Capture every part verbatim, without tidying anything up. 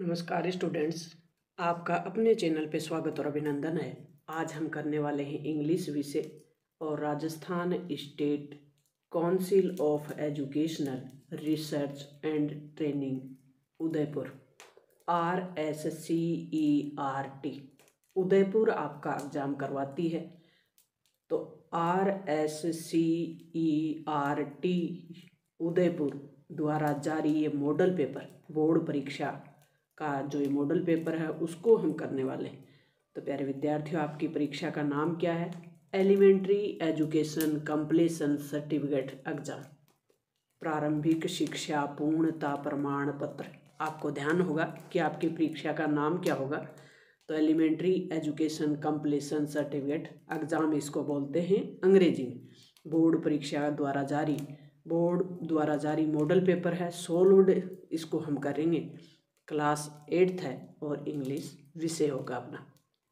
नमस्कार स्टूडेंट्स, आपका अपने चैनल पे स्वागत और अभिनंदन है। आज हम करने वाले हैं इंग्लिश विषय और Rajasthan state council of educational research and training Udaipur R S C E R T Udaipur आपका एग्जाम करवाती है। तो R S C E R T Udaipur द्वारा जारी ये मॉडल पेपर बोर्ड परीक्षा का जो ये मॉडल पेपर है उसको हम करने वाले हैं। तो प्यारे विद्यार्थियों, आपकी परीक्षा का नाम क्या है? Elementary education completion certificate exam, प्रारंभिक शिक्षा पूर्णता प्रमाण पत्र। आपको ध्यान होगा कि आपकी परीक्षा का नाम क्या होगा। तो elementary education completion certificate exam इसको बोलते हैं अंग्रेजी में। बोर्ड परीक्षा द्वारा जारी बोर्ड द्वारा जारी मॉडल पेपर है। सोल्व्ड इसको हम करेंगे। क्लास एट्थ है और इंग्लिश विषय होगा अपना।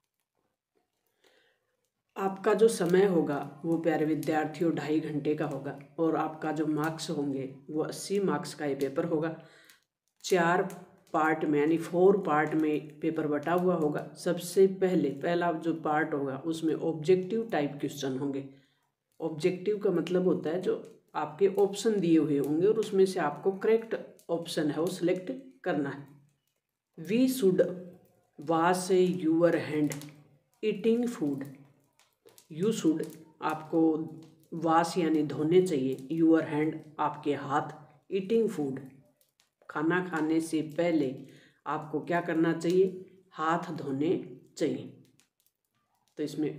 आपका जो समय होगा वो प्यारे विद्यार्थियों ढाई घंटे का होगा और आपका जो मार्क्स होंगे वो अस्सी मार्क्स का ये पेपर होगा। चार पार्ट में यानी फोर पार्ट में पेपर बटा हुआ होगा। सबसे पहले पहला जो पार्ट होगा उसमें ऑब्जेक्टिव टाइप क्वेश्चन होंगे। ऑब्जेक्टिव का मतलब होता है जो आपके ऑप्शन दिए हुए होंगे और उसमें से आपको करेक्ट ऑप्शन है वो सिलेक्ट करना है। We should wash your hand eating food. You should आपको वॉश यानी धोने चाहिए, यूअर हैंड आपके हाथ, ईटिंग फूड खाना खाने से पहले आपको क्या करना चाहिए? हाथ धोने चाहिए। तो इसमें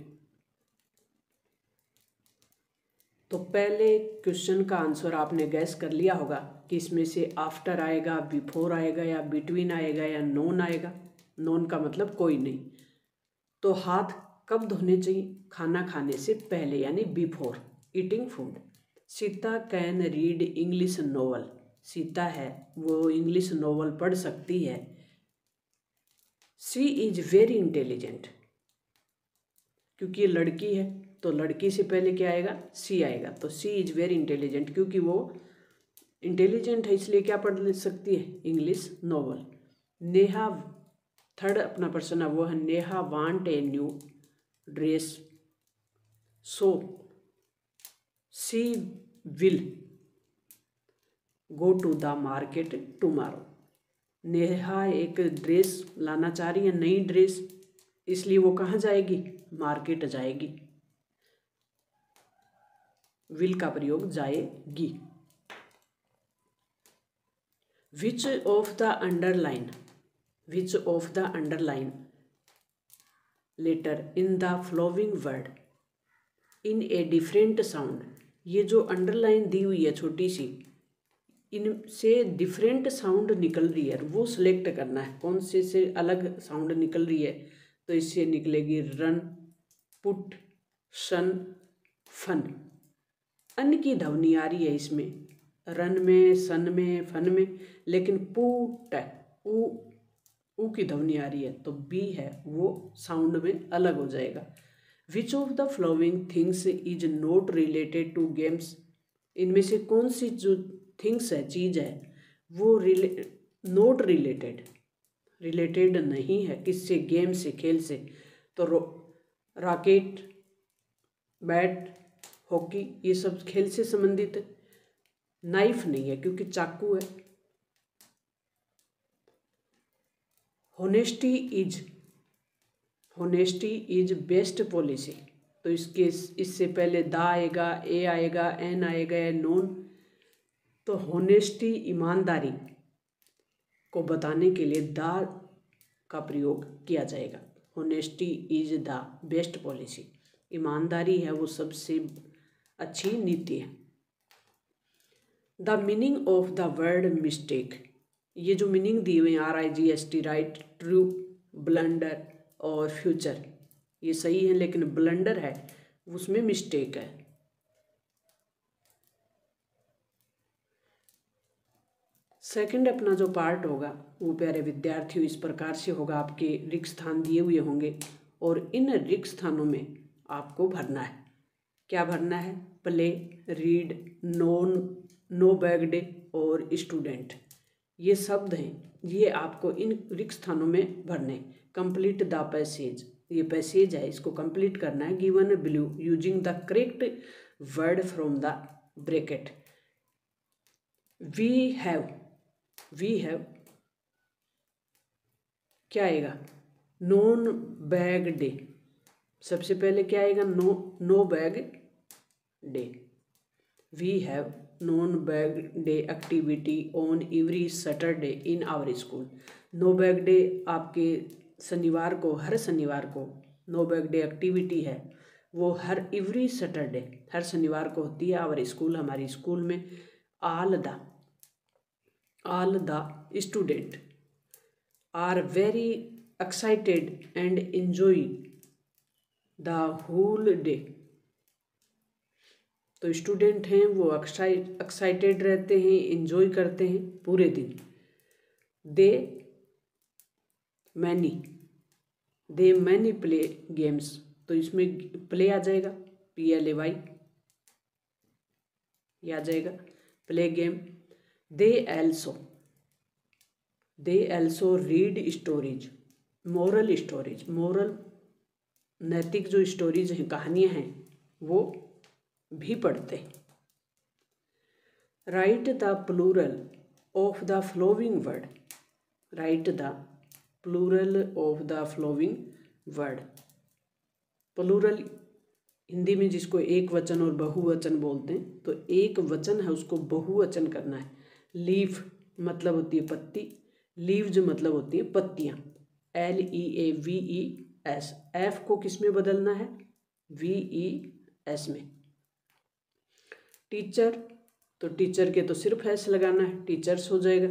तो पहले क्वेश्चन का आंसर आपने गैस कर लिया होगा कि इसमें से आफ्टर आएगा, बिफोर आएगा या बिटवीन आएगा या नॉन आएगा। नॉन का मतलब कोई नहीं। तो हाथ कब धोने चाहिए? खाना खाने से पहले यानी before eating food. Sita can read English novel. Sita है वो इंग्लिश नॉवल पढ़ सकती है। शी इज वेरी इंटेलिजेंट, क्योंकि ये लड़की है तो लड़की से पहले क्या आएगा? सी आएगा। तो सी इज वेरी इंटेलिजेंट, क्योंकि वो इंटेलिजेंट है इसलिए क्या पढ़ सकती है? English novel. नेहा थर्ड अपना पर्सन है वो है Neha want a new dress so she will go to the market tomorrow. Neha एक ड्रेस लाना चाह रही है, नई ड्रेस, इसलिए वो कहाँ जाएगी? मार्केट जाएगी। विल का प्रयोग जाएगी। Which of the underline which of the underline letter in the following word in a different sound. ये जो अंडरलाइन दी हुई है छोटी सी, इनसे डिफरेंट साउंड निकल रही है, वो सिलेक्ट करना है कौन से से अलग साउंड निकल रही है। तो इससे निकलेगी रन, पुट, सन, फन। अन की ध्वनि आ रही है इसमें, रन में, सन में, फन में, लेकिन पुट ऊ ऊ की ध्वनि आ रही है तो बी है वो साउंड में अलग हो जाएगा। Which of the following things is not related to games. इनमें से कौन सी जो थिंग्स है, चीज़ है, वो रिले नॉट रिलेटेड रिलेटेड नहीं है किससे? गेम से, खेल से। तो रॉकेट, बैट, हॉकी ये सब खेल से संबंधित है। नाइफ नहीं है क्योंकि चाकू है। Honesty is honesty is best policy. तो इसके इससे पहले दा आएगा, ए आएगा, एन आएगा या नॉन। तो होनेस्टी ईमानदारी को बताने के लिए दा का प्रयोग किया जाएगा। Honesty is the best policy. ईमानदारी है वो सबसे अच्छी नीति है। The meaning of the word mistake. ये जो मीनिंग दी हुई R I G S T, right, true, blunder और फ्यूचर, ये सही है, लेकिन ब्लंडर है उसमें मिस्टेक है। सेकंड अपना जो पार्ट होगा वो प्यारे विद्यार्थियों इस प्रकार से होगा। आपके रिक्त स्थान दिए हुए होंगे और इन रिक्त स्थानों में आपको भरना है। क्या भरना है? Play, read, known, no bag day और स्टूडेंट। ये शब्द हैं, ये आपको इन रिक्त स्थानों में भरने। कंप्लीट द पैसेज, ये पैसेज है, इसको कंप्लीट करना है। Given below using the correct word from the bracket. We have, we have क्या आएगा? Known bag day. सबसे पहले क्या आएगा? No no bag day. We have known bag day activity on every Saturday in our school. No bag day आपके शनिवार को, हर शनिवार को नो बैग डे एक्टिविटी है, वो हर एवरी सैटरडे, हर शनिवार को होती है आवर स्कूल, हमारी स्कूल में। All the all the student are very excited and enjoy the whole day. तो स्टूडेंट हैं वो एक्साइटेड रहते हैं, एंजॉय करते हैं पूरे दिन। They many, they many play games, तो इसमें प्ले आ जाएगा, पी एल ए वाई, ये आ जाएगा play game. They also, they also read stories, moral stories, moral नैतिक जो स्टोरीज हैं, कहानियाँ हैं, वो भी पढ़ते हैं। Write the plural of the following word, write the plural of the following word. Plural Hindi में जिसको एक वचन और बहुवचन बोलते हैं, तो एक वचन है उसको बहुवचन करना है। लीफ मतलब होती है पत्ती, लीव्स मतलब होती है पत्तियाँ, L E A V E S. F को किस में बदलना है? वी ई एस में। टीचर, तो टीचर के तो सिर्फ एस लगाना है, टीचर्स हो जाएगा।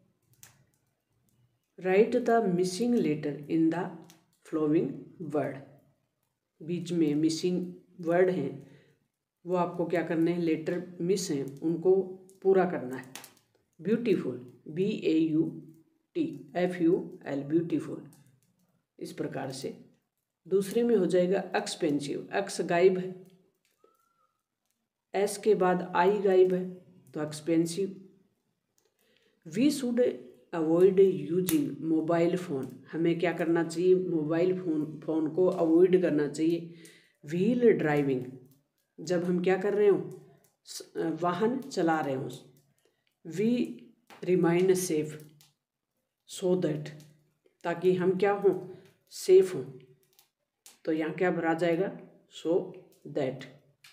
Write the missing letter in the following word, बीच में मिसिंग वर्ड हैं वो आपको क्या करने हैं? लेटर मिस हैं उनको पूरा करना है। Beautiful, B A U T F U L, beautiful, इस प्रकार से। दूसरे में हो जाएगा एक्सपेंसिव, एक्स गायब है, एस के बाद आई गायब है, तो expensive. We should avoid using mobile phone, हमें क्या करना चाहिए? मोबाइल फ़ोन फ़ोन को अवॉइड करना चाहिए। व्हील ड्राइविंग, जब हम क्या कर रहे हो? वाहन चला रहे हो। We remain safe, so that, ताकि हम क्या हों? सेफ हों, तो यहाँ क्या भरा जाएगा? So that.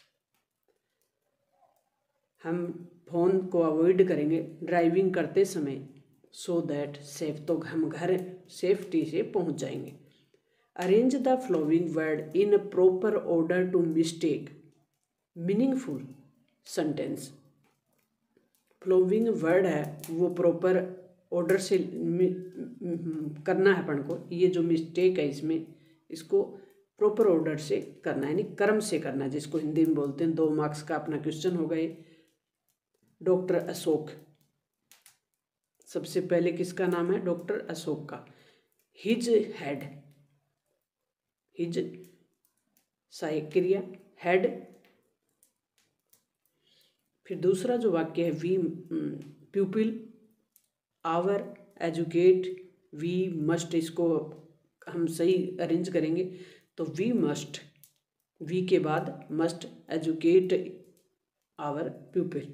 हम फ़ोन को अवॉइड करेंगे ड्राइविंग करते समय, सो दैट सेफ, तो हम घर सेफ्टी से पहुँच जाएंगे। Arrange the following word in proper order to mistake meaningful sentence. Following word है वो प्रॉपर ऑर्डर से करना है अपन को, ये जो मिस्टेक है इसमें, इसको प्रॉपर ऑर्डर से करना है, यानी क्रम से करना है, जिसको हिंदी में बोलते हैं। दो मार्क्स का अपना क्वेश्चन होगा ये। डॉक्टर अशोक, सबसे पहले किसका नाम है? डॉक्टर अशोक का। हिज हेड, हिज सहायक क्रिया, हेड। फिर दूसरा जो वाक्य है, we pupil, our, educate, we must, इसको हम सही अरेंज करेंगे तो वी मस्ट, वी के बाद must, educate our pupil.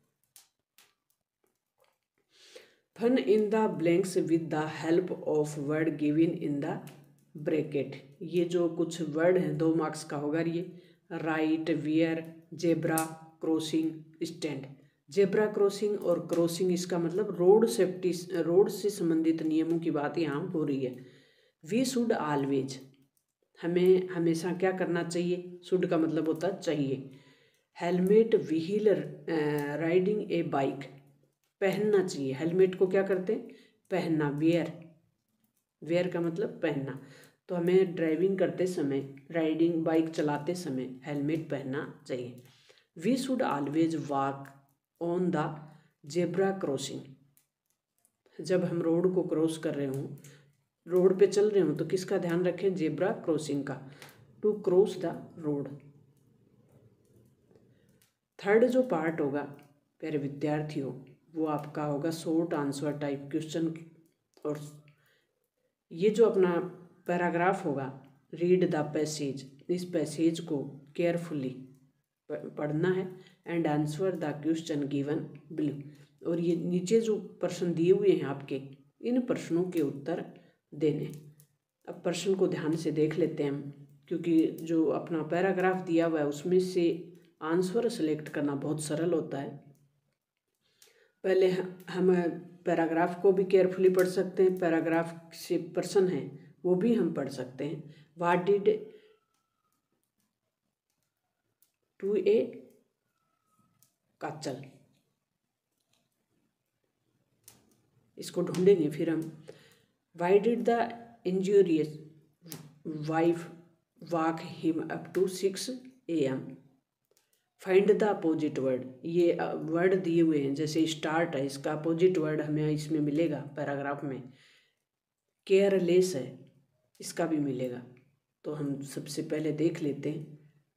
Fill in the blanks with the help of word given in the bracket. ये जो कुछ वर्ड हैं दो मार्क्स का होगा ये। Right, wear, zebra, crossing, stand. Zebra crossing और क्रॉसिंग, इसका मतलब रोड सेफ्टी, रोड से संबंधित नियमों की बात यहाँ हो रही है। वी शुड ऑलवेज, हमें हमेशा क्या करना चाहिए? शुड का मतलब होता है चाहिए। Helmet while riding a bike, पहनना चाहिए। हेलमेट को क्या करते हैं? पहनना, वेयर, वेयर का मतलब पहनना। तो हमें ड्राइविंग करते समय, राइडिंग बाइक चलाते समय हेलमेट पहनना चाहिए। We should always walk on the zebra crossing, जब हम रोड को क्रॉस कर रहे हों, रोड पे चल रहे हों, तो किसका ध्यान रखें? जेब्रा क्रॉसिंग का। To cross the road. Third जो पार्ट होगा प्यारे विद्यार्थियों, वो आपका होगा शॉर्ट आंसर टाइप क्वेश्चन। और ये जो अपना पैराग्राफ होगा, रीड द पैसेज, इस पैसेज को केयरफुली पढ़ना है and answer the question given below. और ये नीचे जो प्रश्न दिए हुए हैं आपके, इन प्रश्नों के उत्तर देने। अब प्रश्न को ध्यान से देख लेते हैं हम, क्योंकि जो अपना पैराग्राफ दिया हुआ है उसमें से आंसर सेलेक्ट करना बहुत सरल होता है। पहले हम पैराग्राफ को भी केयरफुली पढ़ सकते हैं, पैराग्राफ से प्रश्न है वो भी हम पढ़ सकते हैं। व्हाट डिड टू ए काचल, इसको ढूंढेंगे फिर हम। वाई डिड द इंजूरियस wife wake him up to six A M. Find the opposite word, ये वर्ड दिए हुए हैं, जैसे स्टार्ट है, इसका अपोजिट वर्ड हमें इसमें मिलेगा पैराग्राफ में। केयरलेस है, इसका भी मिलेगा। तो हम सबसे पहले देख लेते हैं।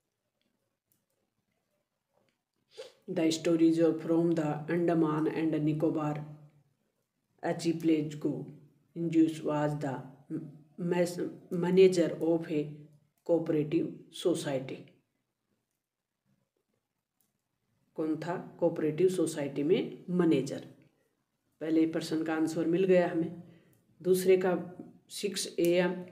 The stories from the Andaman and Nicobar archipelago Ignatius was the manager of a cooperative society. कौन था कोऑपरेटिव सोसाइटी में मैनेजर? पहले प्रश्न का आंसर मिल गया हमें। दूसरे का सिक्स ए एम,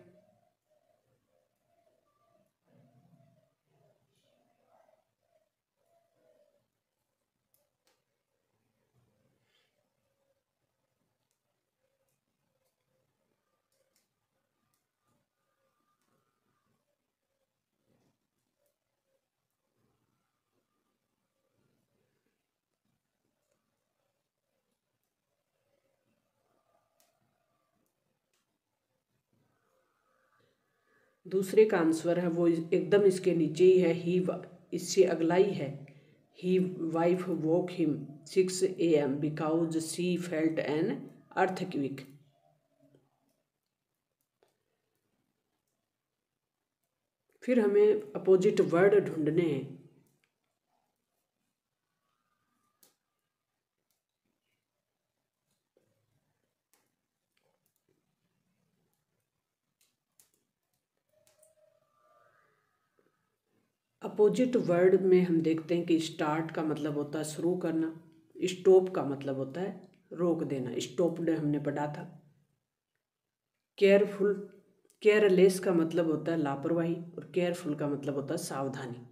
दूसरे का आंसर है वो एकदम इसके नीचे ही है, ही, इससे अगला ही है। He wife wake him six A M because she felt an earthquake. फिर हमें अपोजिट वर्ड ढूंढने हैं। अपोजिट वर्ड में हम देखते हैं कि स्टार्ट का मतलब होता है शुरू करना, स्टॉप का मतलब होता है रोक देना, स्टॉप्ड हमने पढ़ा था। केयरफुल, केयरलेस का मतलब होता है लापरवाही, और केयरफुल का मतलब होता है सावधानी।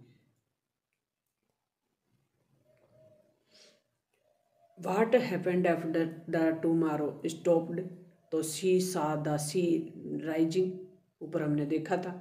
What happened after the tremors stopped, तो she saw the sea rising, ऊपर हमने देखा था।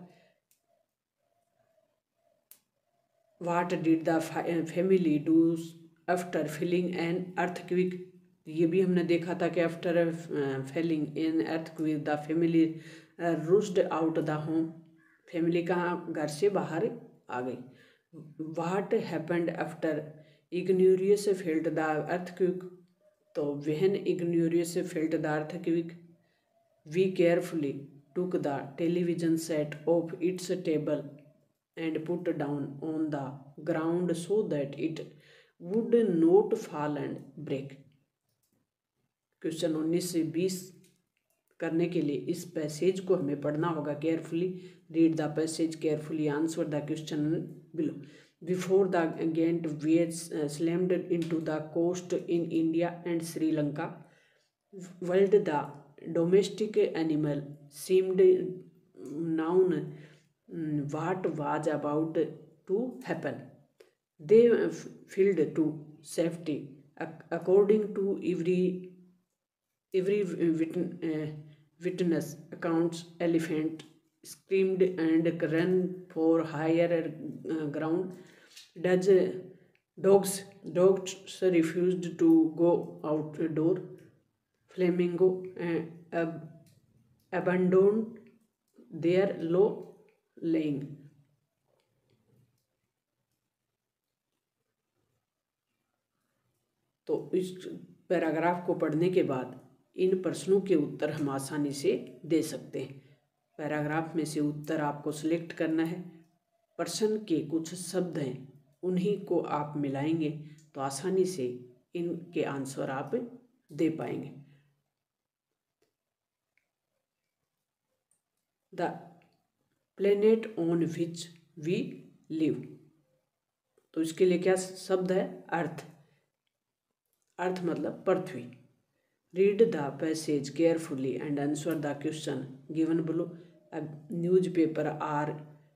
What did the family do after feeling an earthquake, ये भी हमने देखा था कि after feeling an earthquake the family rushed out the home, family कहाँ घर से बाहर आ गई। What happened after Ignatius felt the earthquake, तो when Ignatius felt the earthquake we carefully took the television set off its table and put down on the ground so that it would not fall and break। Question उन्नीस से बीस करने के लिए इस passage को हमें पढ़ना होगा carefully. Read the passage carefully, answer the question below. Before the giant waves slammed into the coast in India and Sri Lanka world the domestic animal seemed know what was about to happen, they fled to safety according to every every witness accounts. Elephant screamed and ran for higher ground. Does dogs dogs refused to go outdoor. Flamingo abandoned their low laying। तो इस paragraph को पढ़ने के बाद इन प्रश्नों के उत्तर हम आसानी से दे सकते हैं। पैराग्राफ में से उत्तर आपको सिलेक्ट करना है। प्रश्न के कुछ शब्द हैं, उन्हीं को आप मिलाएंगे तो आसानी से इनके आंसर आप दे पाएंगे। The planet on which we live, तो इसके लिए क्या शब्द है? अर्थ। अर्थ मतलब पृथ्वी। Read the passage carefully and answer the question given below. Newspaper are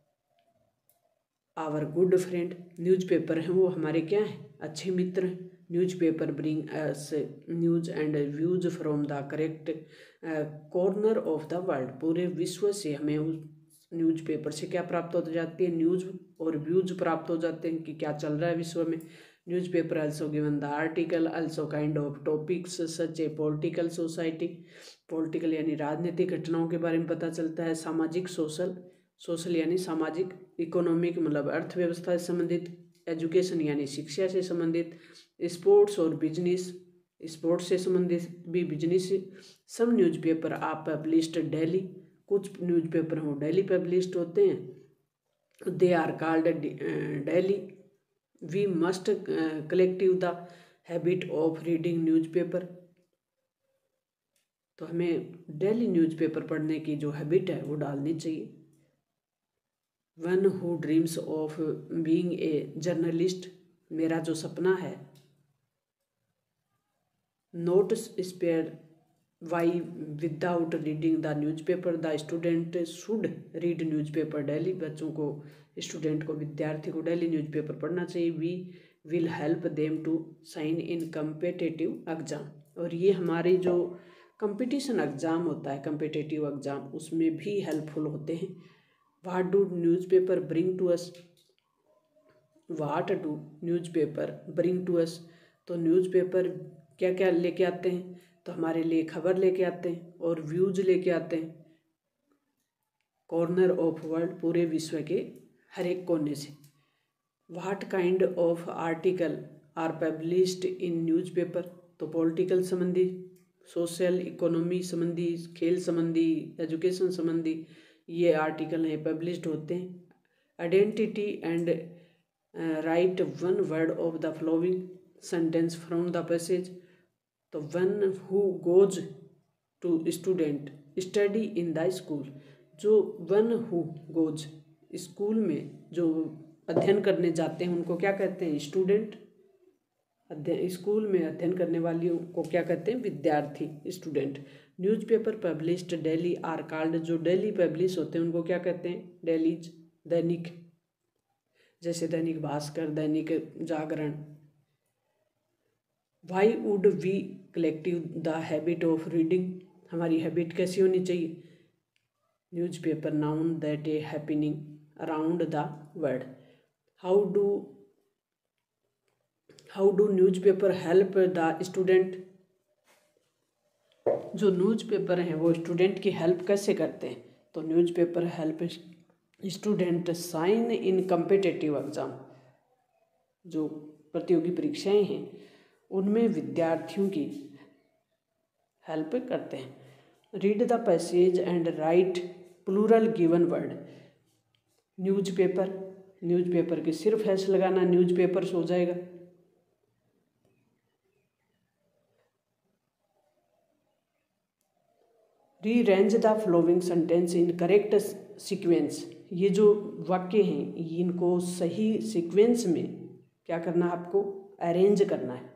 our good friend. Newspaper हैं वो हमारे क्या हैं? अच्छे मित्र हैं। Newspaper bring us news and views from the correct corner of the world. पूरे विश्व से हमें उस न्यूज़पेपर से क्या प्राप्त हो जाती है? न्यूज़ और व्यूज प्राप्त हो जाते हैं कि क्या चल रहा है विश्व में। Newspaper also given the article also kind of topics such a political society. Political यानी राजनीतिक घटनाओं के बारे में पता चलता है। सामाजिक सोशल, सोशल यानी सामाजिक, इकोनॉमिक मतलब अर्थव्यवस्था से संबंधित, एजुकेशन यानी शिक्षा से संबंधित, स्पोर्ट्स और बिजनेस, स्पोर्ट्स से संबंधित भी, business. Some newspaper are published daily, कुछ न्यूज़पेपर वो डेली पब्लिश्ड होते हैं। They are called daily. We must collective the habit of reading newspaper, तो हमें डेली न्यूज़पेपर पढ़ने की जो हैबिट है वो डालनी चाहिए। One who dreams of being a journalist, मेरा जो सपना है। Not spare why without reading the newspaper the student should read newspaper daily, बच्चों को, स्टूडेंट को, विद्यार्थी को डेली न्यूज़पेपर पढ़ना चाहिए। We will help them to shine in competitive exam, और ये हमारे जो कंपटीशन एग्ज़ाम होता है, कम्पिटिटिव एग्ज़ाम, उसमें भी हेल्पफुल होते हैं। What do newspaper bring to us, what do newspaper bring to us, तो न्यूज़पेपर क्या क्या लेके आते हैं? तो हमारे लिए खबर लेके आते हैं और व्यूज लेके आते हैं। कॉर्नर ऑफ वर्ल्ड, पूरे विश्व के हर एक कोने से। What kind of article are published in newspaper, तो पॉलिटिकल संबंधी, सोशल, इकोनॉमी संबंधी, खेल संबंधी, एजुकेशन संबंधी ये आर्टिकल हैं, पब्लिश्ड होते हैं। Identity and right one word of the following sentence from the passage, तो one who goes to student study in the school, जो वन हु गोज, स्कूल में जो अध्ययन करने जाते हैं उनको क्या कहते हैं? स्टूडेंट। अध्ययन, स्कूल में अध्ययन करने वालियों को क्या कहते हैं? विद्यार्थी, student. Newspaper published daily are called, जो डेली पब्लिश होते हैं उनको क्या कहते हैं? डेलीज, दैनिक, जैसे Dainik Bhaskar, Dainik Jagran. Why would we collective the habit of reading, हमारी हैबिट कैसी होनी चाहिए? Newspaper noun that a happening around the world. How do how do newspaper help the student, जो न्यूज़पेपर हैं वो स्टूडेंट की हेल्प कैसे करते हैं? तो newspaper help student sign in competitive exam, जो प्रतियोगी परीक्षाएं हैं उनमें विद्यार्थियों की हेल्प करते हैं। Read the passage and write plural given word. Newspaper, newspaper के सिर्फ एस लगाना, न्यूज़पेपर्स हो जाएगा। Rearrange the following sentence in correct sequence, ये जो वाक्य हैं इनको सही सीक्वेंस में क्या करना है? आपको अरेंज करना है।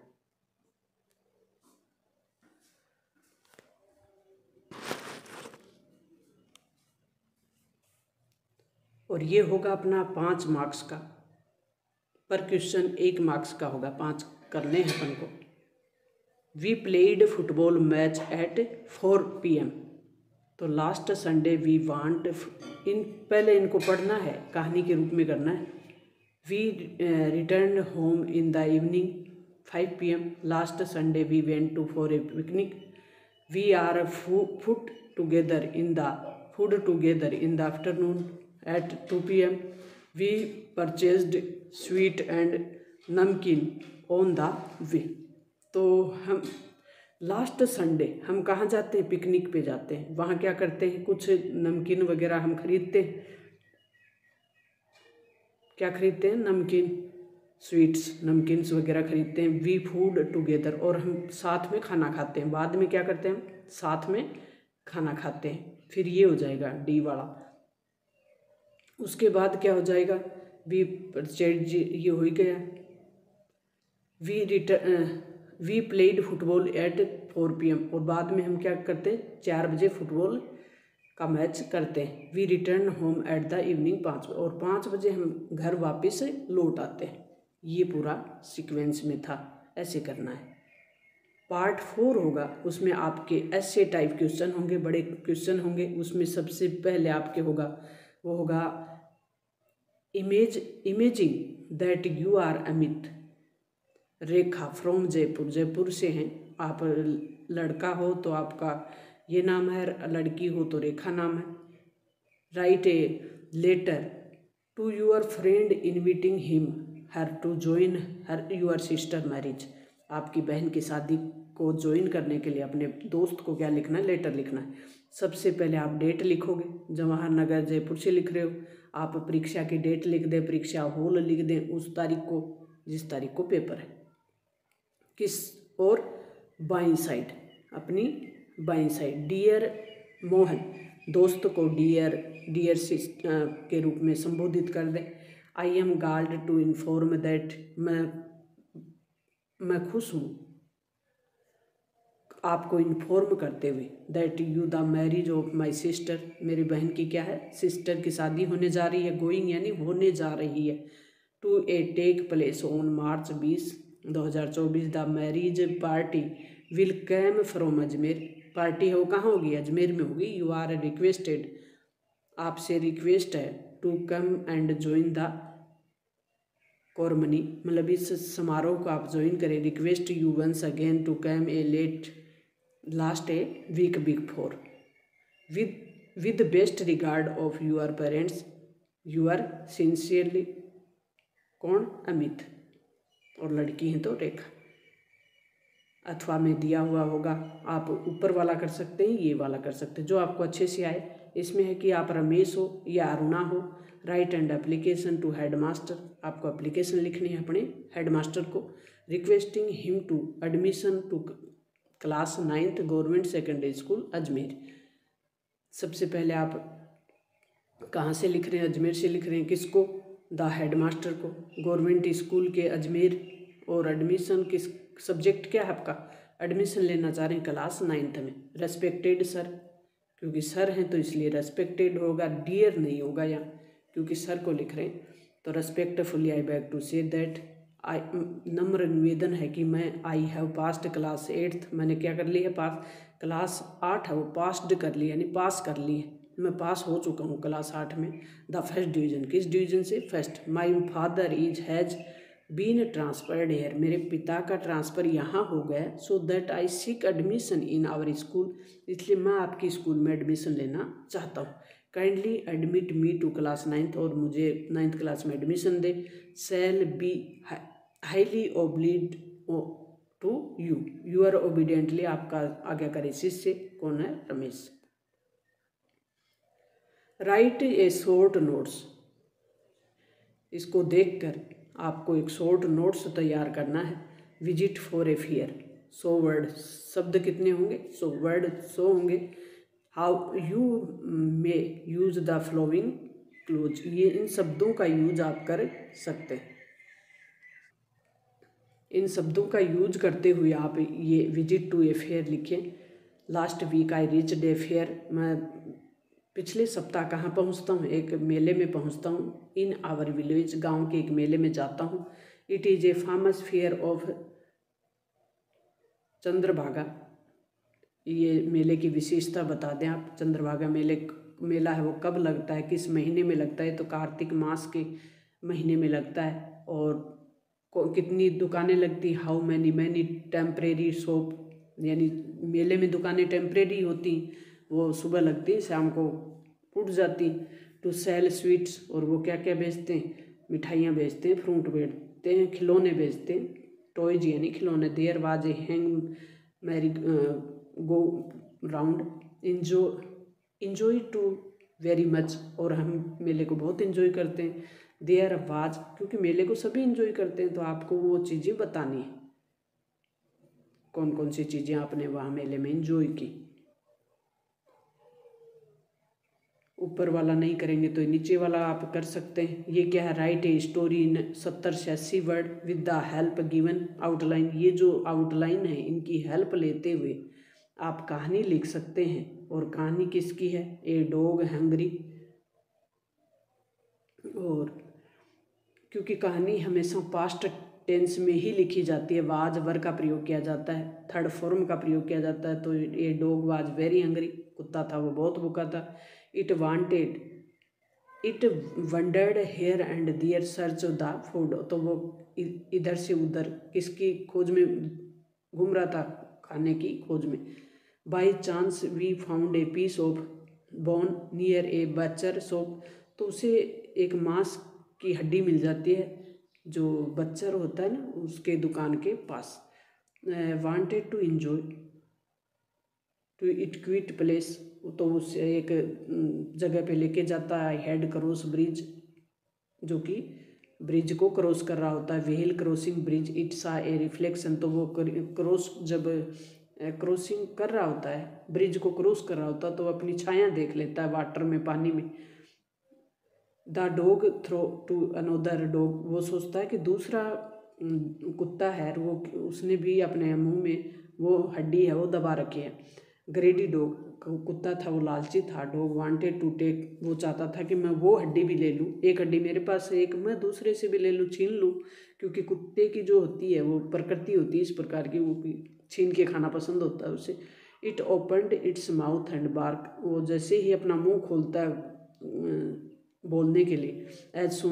और ये होगा अपना पाँच मार्क्स का, पर क्वेश्चन एक मार्क्स का होगा, पाँच करने हैं अपन को। We played football match at four P M, तो लास्ट संडे वी वांट, इन पहले इनको पढ़ना है, कहानी के रूप में करना है। We return home in the evening five P M, last Sunday we went to for a picnic. We are food together in the food together in the afternoon at two P M. We purchased sweet and namkeen on the way, तो हम last Sunday हम कहाँ जाते हैं? Picnic पे जाते हैं। वहाँ क्या करते हैं? कुछ नमकीन वगैरह हम खरीदते हैं। क्या खरीदते हैं? नमकीन। स्वीट्स नमकीन्स वगैरह खरीदते हैं। वी फूड टुगेदर, और हम साथ में खाना खाते हैं। बाद में क्या करते हैं, साथ में खाना खाते हैं। फिर ये हो जाएगा डी वाला। उसके बाद क्या हो जाएगा, वी परचेज, ये हो ही गया। We return we played football at four P M, और बाद में हम क्या करते हैं, चार बजे फुटबॉल का मैच करते हैं। We return home at the evening, पाँच बजे, और पाँच बजे हम घर वापस लौट आते हैं। ये पूरा सीक्वेंस में था, ऐसे करना है। पार्ट फोर होगा, उसमें आपके ऐसे टाइप क्वेश्चन होंगे, बड़े क्वेश्चन होंगे। उसमें सबसे पहले आपके होगा, वो होगा image imaging that you are Amit. Rekha from Jaipur, Jaipur से हैं आप। लड़का हो तो आपका ये नाम है, लड़की हो तो रेखा नाम है। Write a letter to your friend inviting him her to join her your sister marriage. आपकी बहन की शादी को ज्वाइन करने के लिए अपने दोस्त को क्या लिखना है, लेटर लिखना है। सबसे पहले आप डेट लिखोगे, जवाहर नगर जयपुर से लिख रहे हो, आप परीक्षा की डेट लिख दें, परीक्षा हॉल लिख दें, उस तारीख को जिस तारीख को पेपर है। किस और बाईं साइड, अपनी बाईं साइड डियर मोहन, दोस्त को डियर डियर के रूप में संबोधित कर दें। I am glad to inform that, मैं मैं खुश हूँ आपको इन्फॉर्म करते हुए, that you the marriage of my sister, मेरी बहन की क्या है, सिस्टर की शादी होने जा रही है। गोइंग यानी होने जा रही है। To a take place on March बीस दो हज़ार चौबीस। The marriage party will came from Ajmer, party है वो कहाँ होगी, अजमेर में होगी। यू आर रिक्वेस्टेड, आपसे रिक्वेस्ट है, to come and join the ceremony, मतलब इस समारोह को आप ज्वाइन करें। Request you once again to come a late last a week before, with with best regard of your parents, you are sincerely, कौन, अमित, और लड़की हैं तो रेखा। अथवा में दिया हुआ होगा, आप ऊपर वाला कर सकते हैं, ये वाला कर सकते हैं, जो आपको अच्छे से आए। इसमें है कि आप रमेश हो या अरुणा हो। Write and application to head master, आपको एप्लीकेशन लिखनी है अपने हेड मास्टर को। Requesting him to admission to class ninth government secondary school Ajmer. सबसे पहले आप कहाँ से लिख रहे हैं, अजमेर से लिख रहे हैं। किसको, द हेड मास्टर को, गवर्नमेंट स्कूल के अजमेर। और एडमिशन किस सब्जेक्ट क्या है आपका, एडमिशन लेना चाह रहे हैं क्लास नाइन्थ में। रेस्पेक्टेड सर, क्योंकि सर हैं तो इसलिए रेस्पेक्टेड होगा, डियर नहीं होगा यहाँ, क्योंकि सर को लिख रहे हैं। तो respectfully I beg to say that, I नम्र निवेदन है कि मैं I have passed class eighth, मैंने क्या कर ली है, पास, क्लास आठ है वो पास्ड कर ली, यानी पास कर ली है, मैं पास हो चुका हूँ क्लास आठ में। द फर्स्ट डिवीजन, किस डिवीजन से, first. My father is has been transferred here, मेरे पिता का ट्रांसफ़र यहाँ हो गया। So that I seek admission in our school, इसलिए मैं आपकी स्कूल में एडमिशन लेना चाहता हूँ। Kindly admit me to class ninth, और मुझे नाइन्थ क्लास में एडमिशन दे। Shall be highly obliged to you, you are obediently, आपका आज्ञाकारी शिष्य, कौन है, Ramesh. Right a short notes, इसको देखकर आपको एक शॉर्ट नोट्स तैयार करना है। विजिट फॉर ए फेयर, सो वर्ड, शब्द कितने होंगे, सो वर्ड सो होंगे। How you may use the following clues, ये इन शब्दों का यूज आप कर सकते हैं। इन शब्दों का यूज करते हुए आप ये विजिट टू ए फेयर लिखें। Last week I reached a fair, मैं पिछले सप्ताह कहाँ पहुँचता हूँ, एक मेले में पहुँचता हूँ। इन आवर विलेज, गांव के एक मेले में जाता हूँ। It is a famous fair of Chandrabhaga, ये मेले की विशेषता बता दें आप। चंद्रभागा मेले मेला है वो कब लगता है, किस महीने में लगता है, तो कार्तिक मास के महीने में लगता है। और कितनी दुकानें लगती, how many many temporary shop, यानी मेले में दुकानें टेम्परेरी होती, वो सुबह लगती, शाम को उठ जाती। टू सेल स्वीट्स, और वो क्या क्या बेचते हैं, मिठाइयाँ बेचते हैं, फ्रूट बेचते हैं, खिलौने बेचते हैं, टॉयज यानी खिलौने। There was a hang merry go round, इंजो इंजॉय टू वेरी मच, और हम मेले को बहुत इंजॉय करते हैं। देयर वाज, क्योंकि मेले को सभी इंजॉय करते हैं तो आपको वो चीज़ें बतानी है, कौन कौन सी चीज़ें आपने वहाँ मेले में इंजॉय की। ऊपर वाला नहीं करेंगे तो नीचे वाला आप कर सकते हैं। ये क्या है, राइट ए स्टोरी इन सत्तर से अस्सी word with the help given outline. ये जो आउटलाइन है इनकी हेल्प लेते हुए आप कहानी लिख सकते हैं। और कहानी किसकी है, ए डॉग हंग्री। और क्योंकि कहानी हमेशा पास्ट टेंस में ही लिखी जाती है, वाज वर का प्रयोग किया जाता है, थर्ड फॉर्म का प्रयोग किया जाता है। तो ये डॉग वाज वेरी हंग्री, कुत्ता था वो बहुत भूखा था। It wanted it wondered here and there search the food. तो वो इधर से उधर किसकी खोज में घूम रहा था, खाने की खोज में। By chance we found a piece of bone near a butcher shop. तो उसे एक मांस की हड्डी मिल जाती है जो बच्चर होता है ना उसके दुकान के पास। Wanted to enjoy to it quiet place. तो उसे एक जगह पे लेके जाता है, हेड क्रॉस ब्रिज, जो कि ब्रिज को क्रॉस कर रहा होता है, व्हील क्रॉसिंग ब्रिज इट सा ए रिफ्लेक्शन। तो वो क्रॉस जब क्रॉसिंग कर रहा होता है, ब्रिज को क्रॉस कर रहा होता है, तो वो अपनी छाया देख लेता है वाटर में, पानी में। The dog throw to another dog. वो सोचता है कि दूसरा कुत्ता है, वो उसने भी अपने मुंह में वो हड्डी है वो दबा रखी है। ग्रेडी डॉग, कुत्ता था वो लालची था। डॉग वांटेड टू टेक, वो चाहता था कि मैं वो हड्डी भी ले लूँ, एक हड्डी मेरे पास है, एक मैं दूसरे से भी ले लूँ, छीन लूँ। क्योंकि कुत्ते की जो होती है वो प्रकृति होती है इस प्रकार की, वो छीन के खाना पसंद होता है उसे। It opened its mouth and bark. वो जैसे ही अपना मुंह खोलता है बोलने के लिए, as soon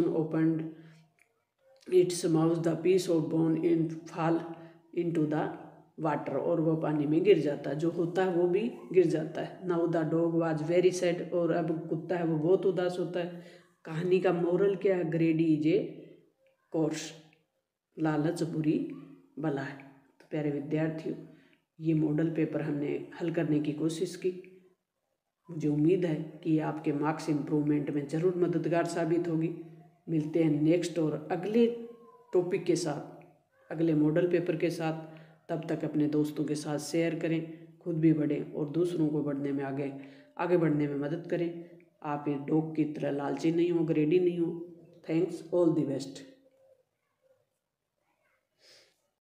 opened its mouth the piece of bone in fall into the water. और वो पानी में गिर जाता है, जो होता है वो भी गिर जाता है। Now the dog was very sad. और अब कुत्ता है वो बहुत उदास होता है। कहानी का मोरल क्या है, ग्रेडी इज ए कोर्स, लालच बुरी बला है। तो प्यारे विद्यार्थियों, ये मॉडल पेपर हमने हल करने की कोशिश की। मुझे उम्मीद है कि आपके मार्क्स इम्प्रूवमेंट में ज़रूर मददगार साबित होगी। मिलते हैं नेक्स्ट और अगले टॉपिक के साथ, अगले मॉडल पेपर के साथ। तब तक अपने दोस्तों के साथ शेयर करें, खुद भी बढ़ें और दूसरों को बढ़ने में आगे आगे बढ़ने में मदद करें। आप ये डॉग की तरह लालची नहीं हो, ग्रेडी नहीं हो। Thanks, all the best.